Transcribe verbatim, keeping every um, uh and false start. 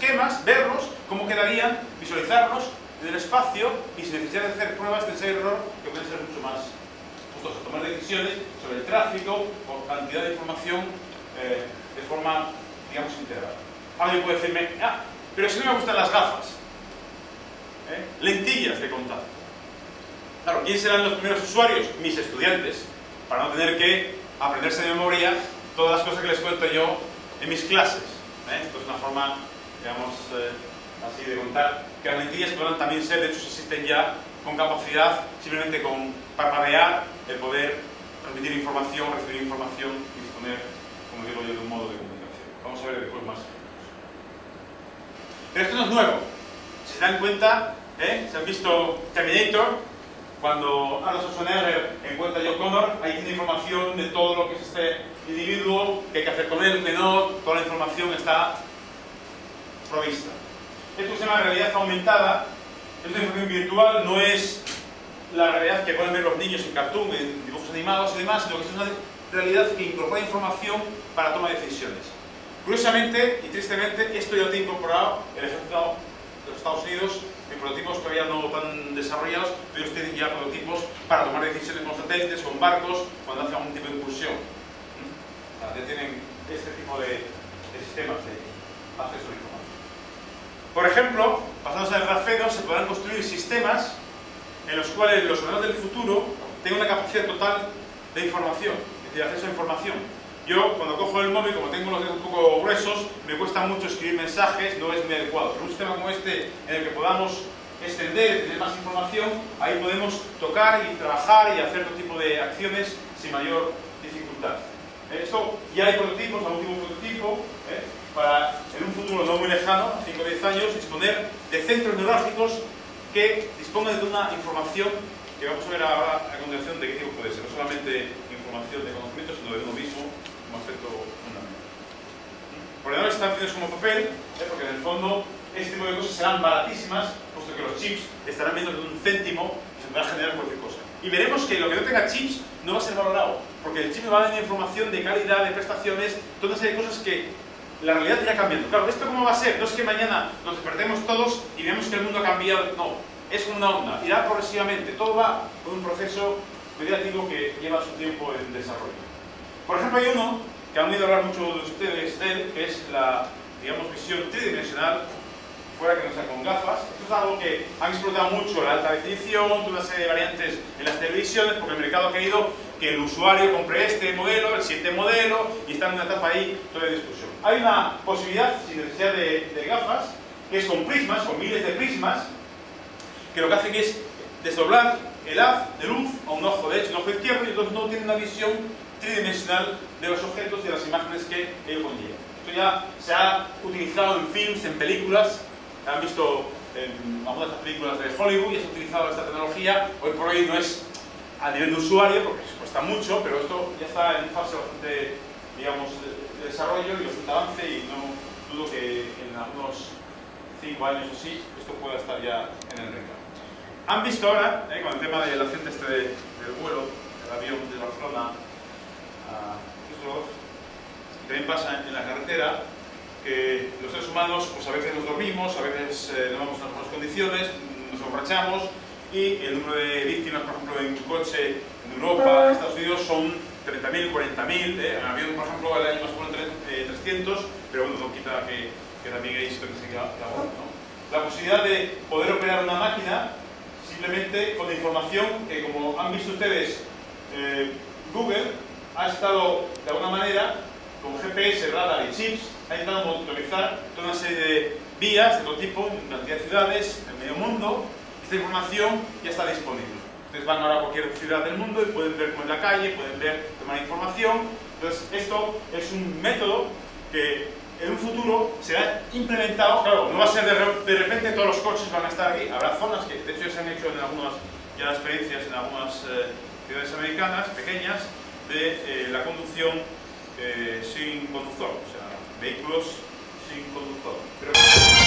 esquemas, verlos, cómo quedarían, visualizarlos en el espacio y sin necesidad de hacer pruebas de ensayo-error que pueden ser mucho más costosas. Tomar decisiones sobre el tráfico o cantidad de información eh, de forma, digamos, integral. Alguien puede decirme, ah, pero si no me gustan las gafas, ¿eh? lentillas de contacto. Claro, ¿quién serán los primeros usuarios? Mis estudiantes, para no tener que aprenderse de memoria todas las cosas que les cuento yo en mis clases. ¿eh? Esto es una forma, digamos, eh, así de contar que las lentillas podrán también ser, de hecho existen ya, con capacidad, simplemente con parpadear, el poder transmitir información, recibir información y disponer, como digo yo, de un modo de comunicación. Vamos a ver después más. Pero esto no es nuevo. Si se dan cuenta, ¿eh? se han visto Terminator, cuando Arnold Schwarzenegger encuentra a John Connor, ahí tiene información de todo lo que es este individuo, qué hay que hacer con él, qué no, toda la información está provista. Esto se llama realidad aumentada, es una información virtual, no es la realidad que pueden ver los niños en cartoon, en dibujos animados y demás, sino que es una realidad que incorpora información para toma de decisiones. Curiosamente y tristemente, esto ya lo tiene incorporado el ejército de los Estados Unidos, en prototipos todavía no tan desarrollados, pero ellos tienen ya prototipos para tomar decisiones con satélites, con barcos, cuando hacen algún tipo de incursión. ¿Mm? Ya tienen este tipo de, de sistemas de acceso a información. Por ejemplo, basados en el grafeno, se podrán construir sistemas en los cuales los ordenadores del futuro tengan una capacidad total de información, es decir, acceso a información. Yo, cuando cojo el móvil, como tengo los dedos un poco gruesos, me cuesta mucho escribir mensajes, no es muy adecuado. Pero un sistema como este, en el que podamos extender, tener más información, ahí podemos tocar y trabajar y hacer otro tipo de acciones sin mayor dificultad. Esto ya hay prototipos, el último prototipo, ¿eh? para en un futuro no muy lejano, cinco o diez años, disponer de centros neurálgicos que dispongan de una información que vamos a ver ahora a continuación de qué tipo puede ser. No solamente información de conocimiento, sino de uno mismo como aspecto fundamental. Ordenadores tan finos como papel, ¿eh? porque en el fondo este tipo de cosas serán baratísimas, puesto que los chips estarán menos de un céntimo y se podrá generar cualquier cosa. Y veremos que lo que no tenga chips no va a ser valorado, porque el chip va a dar información de calidad, de prestaciones, toda una serie de cosas que la realidad irá cambiando. Claro, ¿esto cómo va a ser? No es que mañana nos despertemos todos y veamos que el mundo ha cambiado, no, es como una onda, irá progresivamente, todo va con un proceso mediático que lleva su tiempo en desarrollo. Por ejemplo, hay uno que han oído hablar mucho de ustedes de él, que es la, digamos, visión tridimensional, fuera que no sea con gafas. Esto es algo que han explotado mucho, la alta definición, toda una serie de variantes en las televisiones, porque el mercado ha querido que el usuario compre este modelo, el siguiente modelo, y está en una etapa ahí toda de discusión. Hay una posibilidad, sin necesidad de, de gafas, que es con prismas, con miles de prismas, que lo que hacen es desdoblar el haz de luz a un ojo derecho y un ojo izquierdo, y entonces no tienen una visión tridimensional de los objetos y de las imágenes que ello conlleva. Esto ya se ha utilizado en films, en películas, han visto en algunas de las películas de Hollywood y se ha utilizado esta tecnología. Hoy por hoy no es a nivel de usuario, porque cuesta mucho, pero esto ya está en fase bastante, digamos, de desarrollo y bastante avance, y no dudo que en algunos cinco años o así esto pueda estar ya en el mercado. Han visto ahora, eh, con el tema del accidente este de, del vuelo, del avión de Barcelona a Düsseldorf, y también pasa en la carretera, que los seres humanos pues a veces nos dormimos, a veces eh, no vamos en las mejores condiciones, nos emborrachamos, y el número de víctimas, por ejemplo, en un coche en Europa, en Estados Unidos, son treinta mil, cuarenta mil, eh, en avión, por ejemplo, el año más bueno eh, trescientos, pero bueno, no quita que, que también hay historias que la, la, ¿no? La posibilidad de poder operar una máquina simplemente con la información que, como han visto ustedes, eh, Google ha estado de alguna manera con G P S, radar y chips, ha intentado monitorizar toda una serie de vías de todo tipo, en cantidad de ciudades, en medio mundo. Esta información ya está disponible. Ustedes van ahora a cualquier ciudad del mundo y pueden ver cómo es la calle, pueden ver, tomar información. Entonces, esto es un método que en un futuro será implementado. Claro, no va a ser de, de repente todos los coches van a estar aquí. Habrá zonas que, de hecho, ya se han hecho en algunas ya experiencias en algunas eh, ciudades americanas pequeñas de eh, la conducción eh, sin conductor, o sea, vehículos sin conductor. Pero,